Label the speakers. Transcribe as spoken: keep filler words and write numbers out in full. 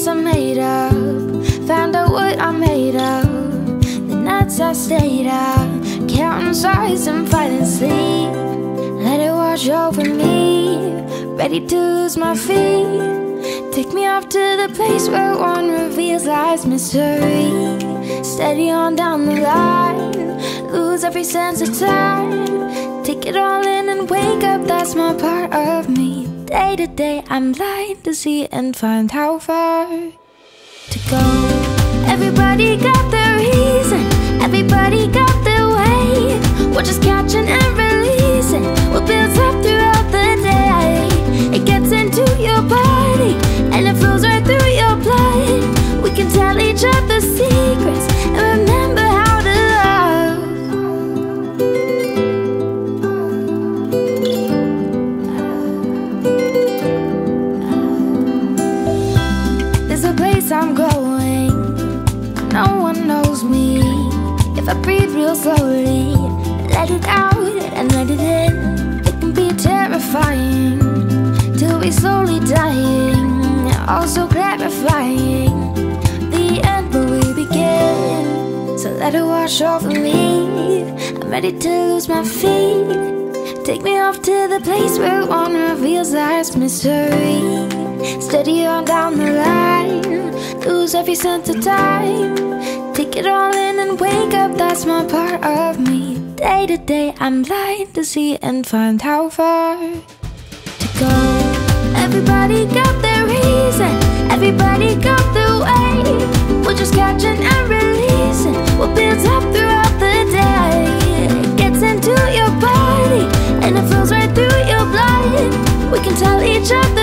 Speaker 1: I'm made of, found out what I'm made of. The nights I stayed up, counting stars and finding sleep. Let it wash over me, ready to lose my feet. Take me off to the place where one reveals life's mystery. Steady on down the line, lose every sense of time. Take it all in and wake up, that's my part of me. Day to day I'm blind to see and find how far to go. Everybody got their reason, everybody got their way. We're just catching and releasing what builds up throughout the day. It gets into your body and it flows right through your blood. We can tell each other secrets and remember how to love. There's a place I'm going, no one knows me. If I breathe real slowly, let it out and let it in. It can be terrifying till we slowly dying, also clarifying the end where we begin. So let it wash over me, I'm ready to lose my feet. Take me off to the place where one reveals life's mystery. Steady on down the line, lose every sense of time. Take it all in and wake up, that's my part of me. Day to day I'm blind to see and find how far to go. Everybody got their reason, everybody got their way. We're just catching and releasing what builds up throughout the day. It gets into your body and it flows right through your blood. We can tell each other